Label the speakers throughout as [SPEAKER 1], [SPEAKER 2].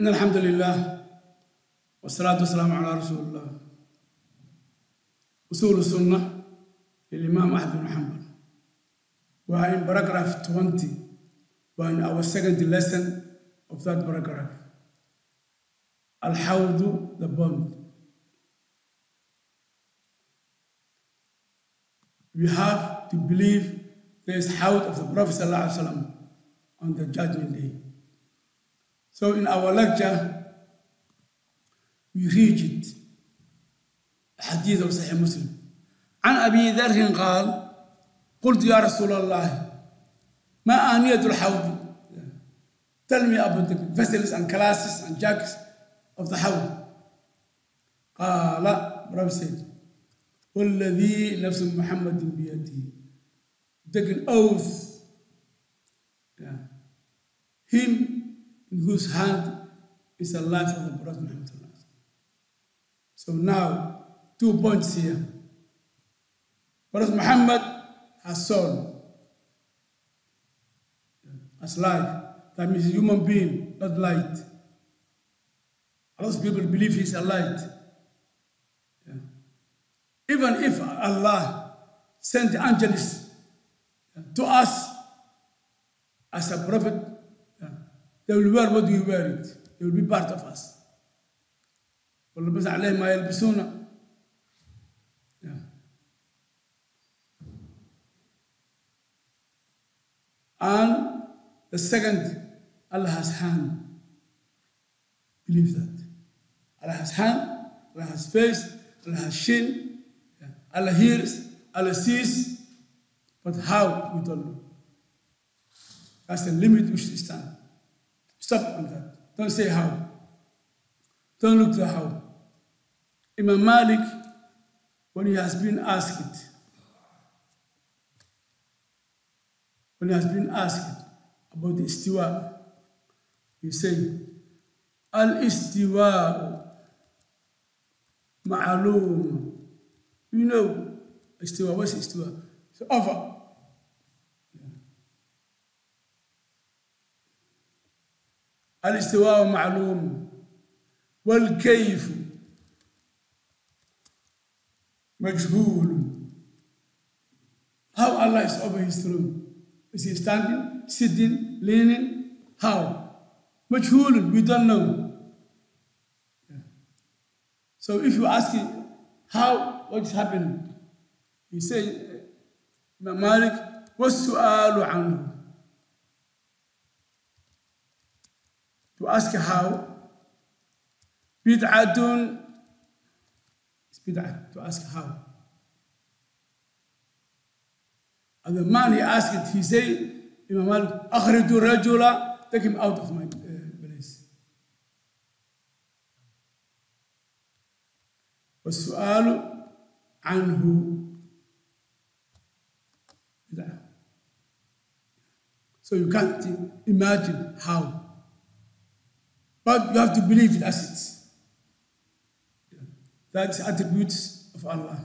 [SPEAKER 1] إن الحمد لله والصلاة والسلام على رسول الله. أصول السنة للإمام أحمد بن حنبل. وهي in paragraph 20 وهي our second lesson of that paragraph. الحوض, the bond. We have to believe there is Hawd of the Prophet ﷺ on the Judgment Day. So in our lecture, we read it. حديث of صحيح مسلم. عن أبي ذر قال: قلت يا رسول الله ما آنية الحوض? Tell me about the vessels and classes and jugs of the Hawd. قال, Prophet said, والذي نفس محمد بيده. Take an oath. Him in whose hand is the life of the Prophet Muhammad. So now, 2 points here. Prophet Muhammad has soul, as life. That means a human being, not light. A lot of people believe he's a light. Even if Allah sent angels to us as a prophet, they will wear what we wear it. They will be part of us. وَلَبَسَ عَلَيْهِمْ مَا يَلْبِسُونَ. And the second, Allah has hand. Believe that. Allah has hand, Allah has face, Allah has shin, Allah hears, Allah sees, but how, we don't know. That's the limit we should stand. Stop on that. Don't say how. Don't look to how. Imam Malik, when he has been asked about the istiwa, he said, Al-istiwa ma'aloom. You know, istiwa, what's istiwa? It's over. الاستواء معلوم والكيف مجهول. How Allah is over his throne? Is he standing, sitting, leaning? How? مجهول, we don't know. So if you ask him, how, what is happening? He says, Malik, وَالسُّؤَالُ عَنْهُ. To ask how, bid'atun, it's bid'ah, to ask how. And the man he asked it, he said, Imam Malik, akhriju rajula, take him out of my place. والسؤال عنه bid'ah. So you can't imagine how. But you have to believe it as it is. That's attributes of Allah.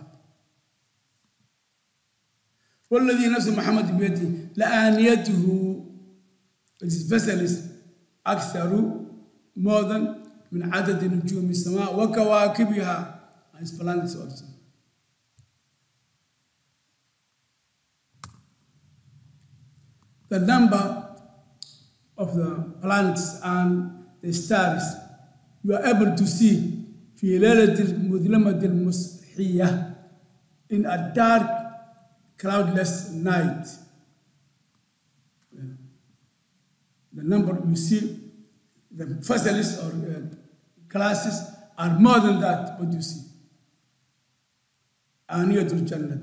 [SPEAKER 1] والذي نفس محمد بيده لآنيته, his vessel is أكثر, more than من عدد نجوم السماء وكواكبها, and his planets also. The number of the planets and the stars you are able to see في ليلة المظلمة المصحية, in a dark, cloudless night. The number you see, the vessels or classes are more than that, what you see. آنية الجنة.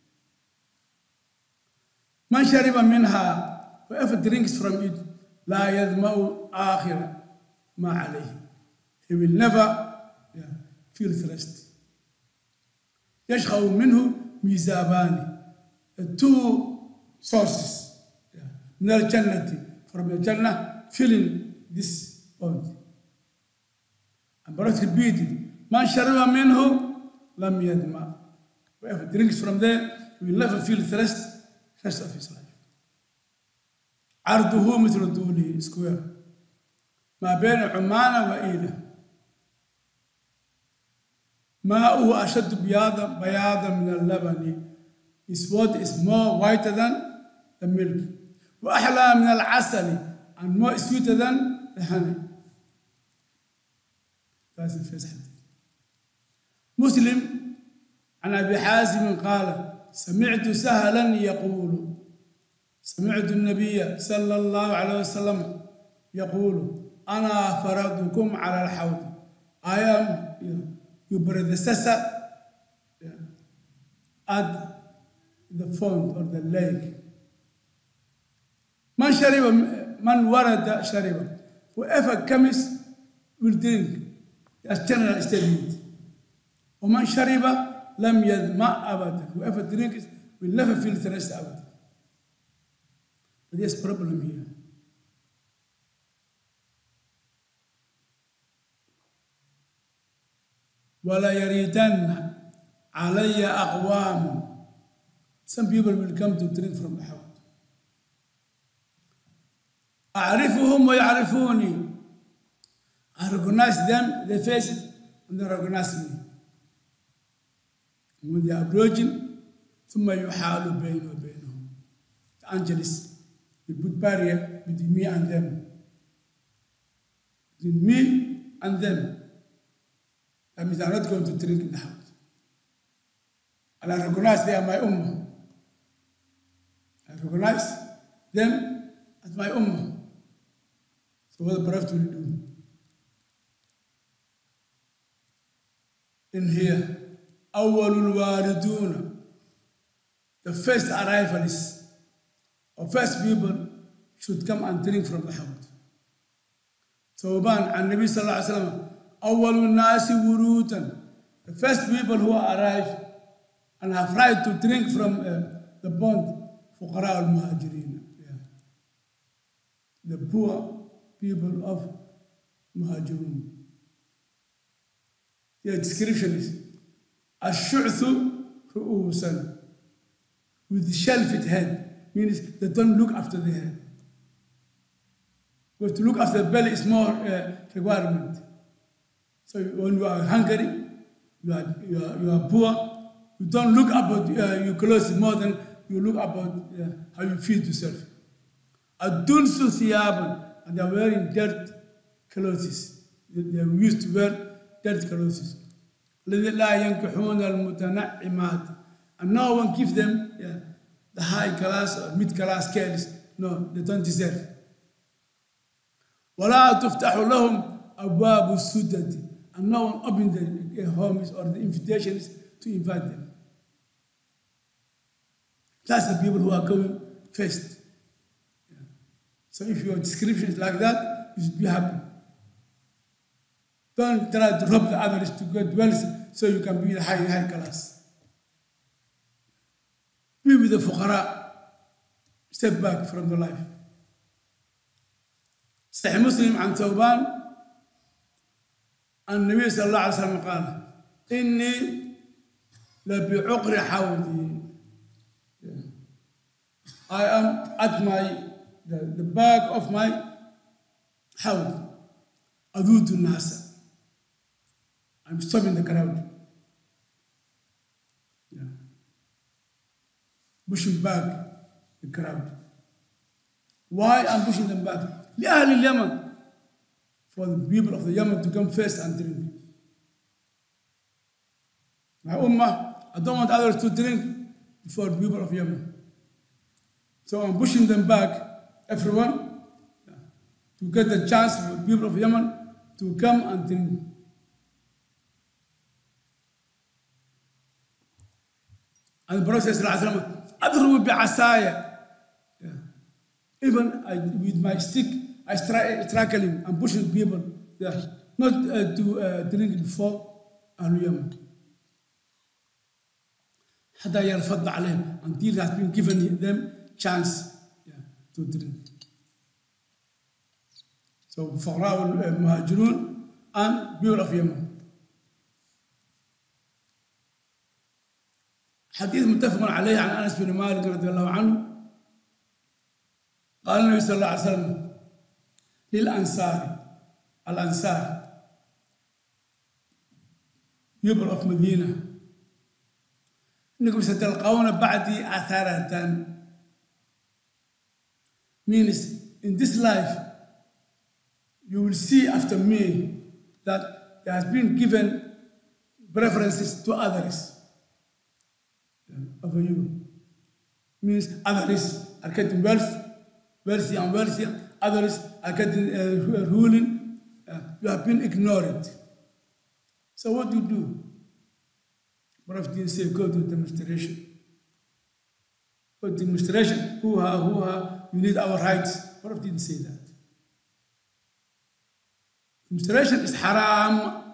[SPEAKER 1] من شرب منها, whoever drinks from it, لا يظمأ آخر ما عليه. He will never feel thirst. يشخو منه ميزابان, two sources من الجنة, from the Jannah, filling this pond. And Prophet repeated, من شرب منه لم يظمأ. Whoever drinks from there, he will never feel thirst of his life. عرضه مثل طوله, square. ما بين عمان وإيلة ماءه أشد بياضا من اللبن. His water is more whiter than the milk. وأحلى من العسل and more sweeter than the honey. That's the first hadith. مسلم عن أبي حازم قال سمعت سهلا يقول سمعت النبي صلى الله عليه وسلم يقول أنا فرضكم على الحوض. I am your predecessor at the font or the lake. من ورد شرب. Whoever comes will drink. That's general statement. ومن شرب لم يظمأ أبدا. Whoever drinks will never feel thirst أبدا. But there's a problem here. ولا يريدن علي أقوام. Some people will come to drink from the حوض. أعرفهم ويعرفوني. I recognize them, their faces, and they recognize me. When they are approaching, ثم يحال بيني وبينهم. The angels will put barrier between me and them. Between me and them. That means I'm not going to drink in the house. And I recognize they are my ummah. I recognize them as my ummah. So what the Prophet will do? In here, أول الواردون, the first arrivalists, or first people should come and drink from the house. ثوبان عن النبي صلى الله عليه وسلم أول الناس ورودا, the first people who arrive and have right to drink from the pond, فقراء المهاجرين, the poor people of Muhajirun. The description is الشعث رؤوسا, with the shelved head, means they don't look after the head. Because to look after the belly is more requirement. So when you are hungry, you are poor, you don't look about your clothes more than you look about how you feed yourself. الدنس ثيابا, and they are wearing dirt clothes. They are used to wear dirt clothes. لا ينكحون المتنعمات, and no one gives them the high class or mid class girls. No, they don't deserve. ولا تفتح لهم أبواب السدد, and no one opens the homes or the invitations to invite them. That's the people who are going first. So if your description is like that, you should be happy. Don't try to rob the others to get wealth so you can be the high class. Be with the fuqara. Step back from the life. صحيح مسلم عن ثوبان النبي صلى الله عليه وسلم قال إني لبعقر حوضي. I am at the back of my حوض أذود الناس. I'm stopping the crowd. Pushing back the crowd. Why I'm pushing them back? لأهل اليمن, for the people of the Yemen to come first and drink. My ummah, I don't want others to drink before the people of Yemen. So I'm pushing them back, everyone, to get the chance for the people of Yemen to come and drink. And the Prophet said, أضرب بعصايا. Even with my stick, I struggle him and pushing people not to drink before أهل اليمن. حتى يرفض عليهم, until has been given them chance to drink. So فقراء المهاجرون and people of Yemen. حديث متفق عليه عن أنس بن مالك رضي الله عنه قال النبي صلى الله عليه وسلم للأنصار Al-Ansar, people of Medina. إنكم ستلقون بعدي أثرة. Means in this life, you will see after me that there has been given preferences to others over you. Means others are getting wealthy and wealthier. Others are getting ruling. You have been ignored. So what do you do? Prophet didn't say go to demonstration. Go to demonstration. Hoo-ha, you need our rights. Prophet didn't say that. Demonstration is haram.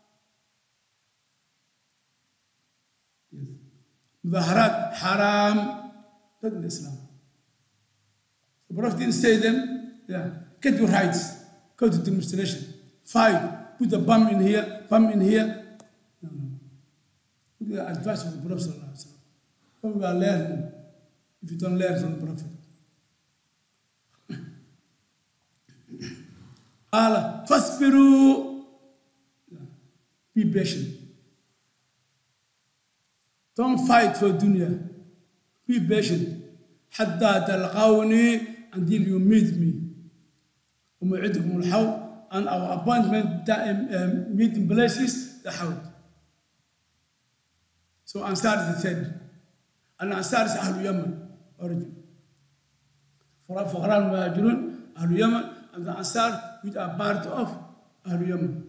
[SPEAKER 1] Yes. Mudaharat, haram. That's in Islam. The Prophet didn't say them, get your rights. Go to demonstration. Fight. Put a bomb in here, bomb in here. No. Look at the advice of the Prophet. Come and learn if you don't learn from the Prophet. Allah, fasbiru. Be patient. Don't fight for dunya. Be patient. حتى تلقوني until you meet me. وموعدكم الحوض, and our appointment meeting places the Hawd. So Ansar said, and Ansar is Ahlul Yaman origin. فقراء المهاجرون Ahlul Yaman, and the Ansar which are part of Ahlul Yaman.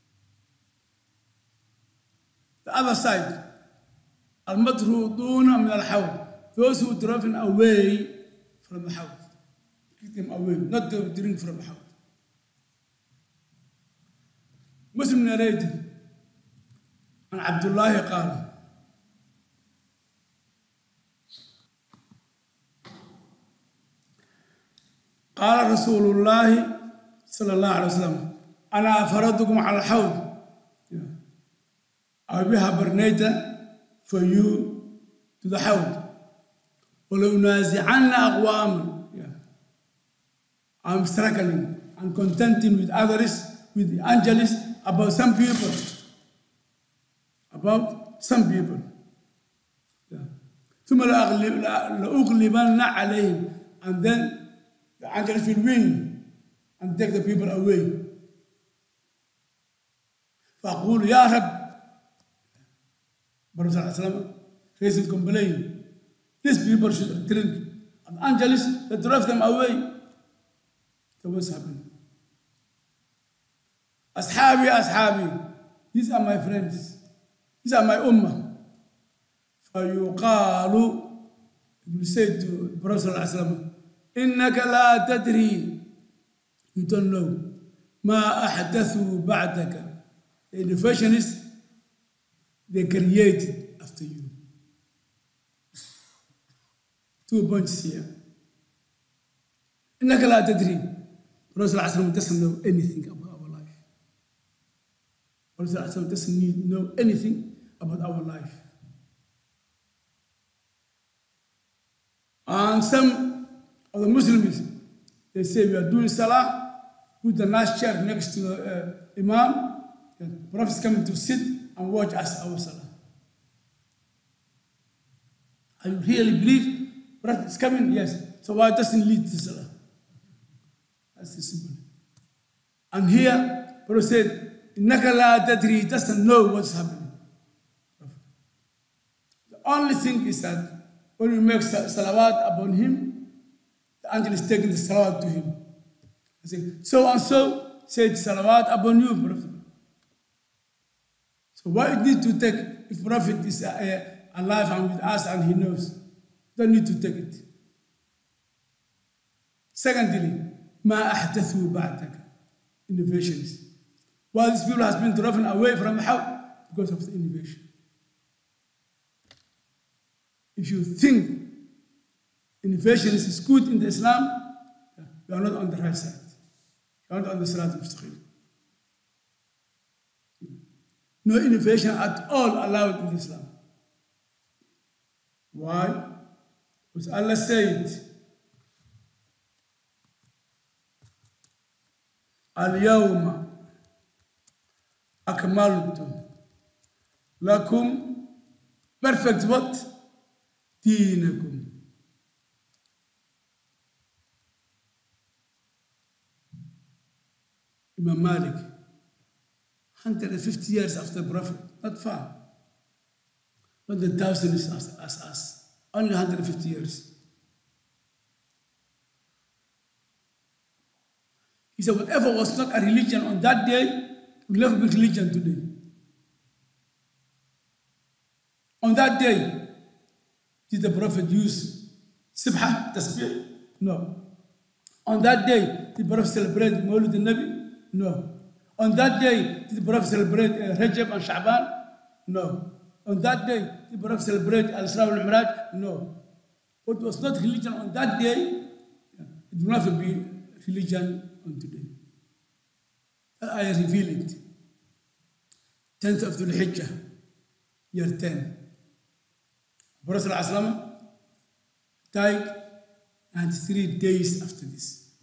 [SPEAKER 1] The other side, المطرودون من الحوض, those who driven away from the Hawd. Keep them away, not to drink from the Hawd. Muslim narrated, and Abdullah قال, قال رسول الله صلى الله عليه وسلم, أنا أفردكم على الحوض. I will have burned for you to the Hawd. ولو نازعن أقواما. I'm struggling and contending with others, with the angels, about some people. ثم لأغلبن عليهم, and then the angels will win and take the people away. فأقول يا رب, Prophet ﷺ raising complaint, these people should drink, and angels that drive them away. So what's happening? Ashabi, these are my friends, these are my ummah. فيقال, it will say to Prophet ﷺ, إنك لا تدري, you don't know, ما أحدثوا بعدك. The innovationists, they created after you. 2 points here. إنك لا تدري. Prophet ﷺ doesn't know anything about our life. Prophet ﷺ doesn't know anything about our life. And some of the Muslims, they say we are doing salah, put the nice chair next to the Imam, and the Prophet is coming to sit and watch us our salah. I really believe Prophet is coming? Yes. So why doesn't lead the salah? That's the simple. And here, Prophet said, إِنَّكَ لَا تَدْرِي, he doesn't know what's happening. The only thing is that when we make salawat upon him, the angel is taking the salawat to him. I say, so and so said salawat upon you, Prophet. So why it need to take, if Prophet is alive and with us and he knows, don't need to take it. Secondly, ما أحدثوا بعدك, innovations. Why this people has been driven away from the house? Because of the innovation. If you think innovation is good in the Islam, you are not on the right side. You are not on the Sirat al-Mustaqim. No innovation at all allowed in Islam. Why? Because Allah said, اليوم أكملت لكم perfect what دينكم. Imam Malik, 150 years after Prophet, not far. Not the thousands as us, only 150 years. He said, whatever was not a religion on that day will never be religion today. On that day, did the Prophet use Sibha, Tasbih? No. On that day, did the Prophet celebrate Mawlid al-Nabi? No. On that day, did the Prophet celebrate Rajab and Sha'ban? No. On that day, did the Prophet celebrate Al-Isra wal-Mi'raj? No. What was not religion on that day, it will never be religion on today. I reveal it. 10th of Dhul Hijjah, year 10. Prophet ﷺ died 93 days after this.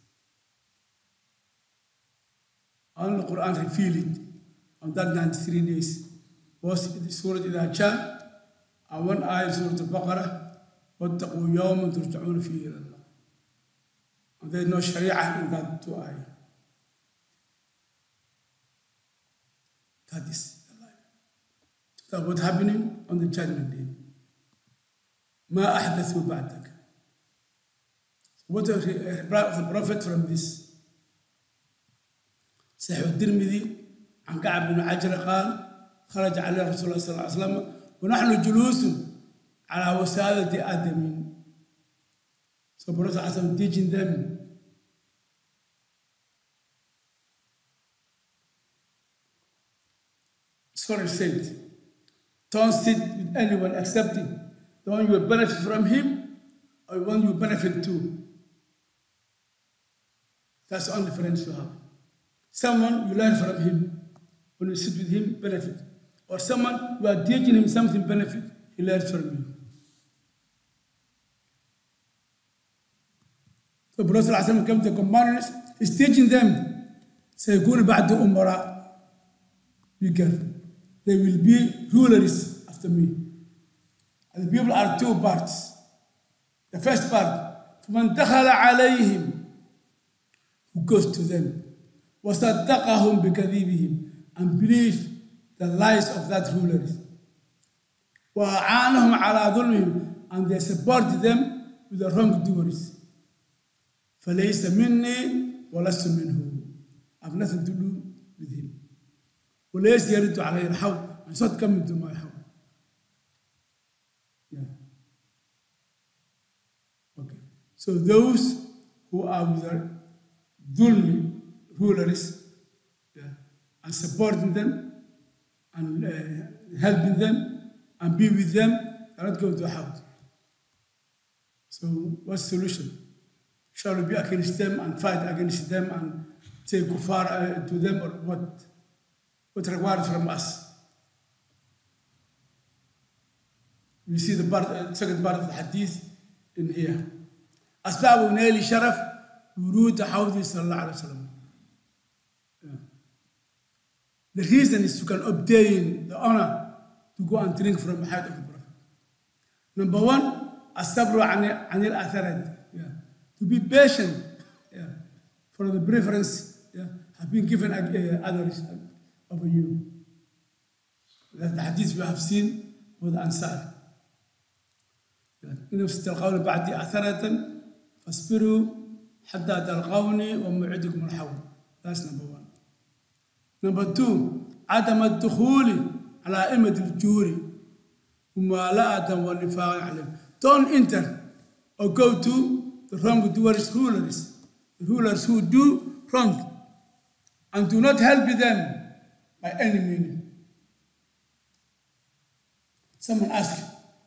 [SPEAKER 1] Only the Quran revealed on that 93 days was in the Surah Al-Hajjah and one ayah Surah Al-Baqarah, وَاتَّقُوا يَوْمًا تُرْجَعُونَ فِيهِ إِلَى اللَّهِ. And there is no Sharia in that two ayah. That is the life. That's what's happening on the Judgment Day. ما أحدثوا بعدك. What is the Prophet from this? صحيح الترمذي عن كعب بن عجرة قال خرج عليه رسول الله صلى الله عليه وسلم ونحن جلوس على وسادة آدم. So Prophet صلى الله عليه وسلم teaching them. Scholar said, don't sit with anyone except him. The one you will benefit from him or the one you benefit too. That's the only friends you have. Someone you learn from him, when you sit with him, benefit. Or someone you are teaching him something, benefit, he learns from you. So Prophet ﷺ came to the companions, he's teaching them, سيكون بعد أمراء. Be careful. They will be rulers after me. And the people are two parts. The first part, فَمَنْ دَخَلَ عَلَيْهِمْ, who goes to them, وَصَدَّقَهُمْ بِكَذِيبِهِمْ, and believe the lies of that rulers. وَأَعَانَهُمْ عَلَى ظُلْمِهِمْ, and they support them with the wrongdoers. فَلَيْسَ مِنِّي وَلَسْتُ مِنْهُ. I have nothing to do with him. وَلَيْسَ يَرِدُ عَلَيْهِ الْحَوْض, and it's not coming to my house. Yeah. Okay. So those who are with the dhulmi rulers, yeah, and supporting them and helping them and be with them, are not going to help. So what's the solution? Shall we be against them and fight against them and say kufar to them, or what? What required from us? We see the part, second part of the hadith in here. أسباب نيل شرف ورود حوض صلى الله عليه وسلم. The reason is you can obtain the honor to go and drink from the height of the Prophet. Number one, الصبر عن الأثرات. To be patient, for the preference have been given others over you. That's the hadith we have seen with the Ansar. إن تلقون بعدي أثرة فاصبروا حتى تلقوني وموعدكم الحوض. That's number one. Number two, عدم الدخول على أئمة الجور وموالاة والنفاق عليهم. Don't enter or go to the wrongdoers, the rulers who do wrong, and do not help them by any means. Someone asked,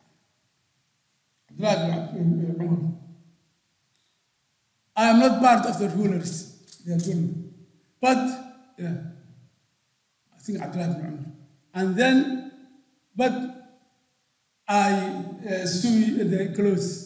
[SPEAKER 1] I am not part of the rulers, they are doing, but I think Abdullah ibn Umar. And then, but I sew the clothes.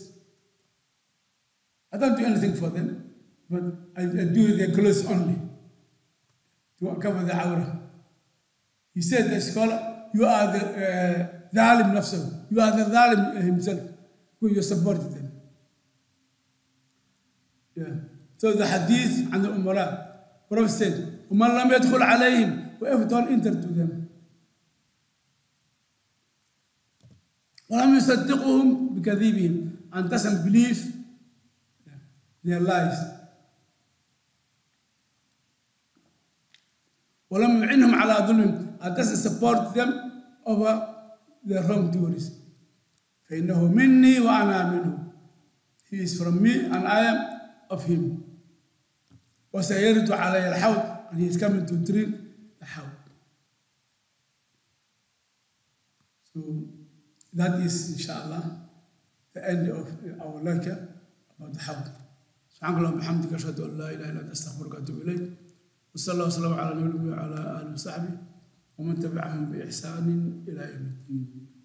[SPEAKER 1] I don't do anything for them, but I do their clothes only to cover the aura. He said, the scholar, you are the dhalim nafsahu. You are the dhalim himself. Because you supported him. Yeah. So the hadith and the umara, Prophet said, وَمَنْ لَمْ يَدْخُلْ عَلَيْهِمْ, whoever don't enter to them. وَلَمْ يُصَدِّقُهُمْ بِكَذِيبِهِمْ, and doesn't believe their lies. وَلَمْ يُعِنْهُمْ عَلَى ظُلْمٍ, and doesn't support them over their wrongdoings. فَإِنَّهُ مِنِّي وَأَنَا مِنْهُ. He is from me and I am of him. وَسَيَرِدُ عَلَيَ الْحَوْض, and he is coming to drink the hawd. So that is, inshallah, the end of our lecture about the hawd. سبحانك اللهم وبحمدك أشهد أن لا إله إلا أنت أستغفرك وأتوب إليك. وصلى الله وسلم على نبينا وعلى آله وصحبه ومن تبعهم بإحسان إلى يوم الدين.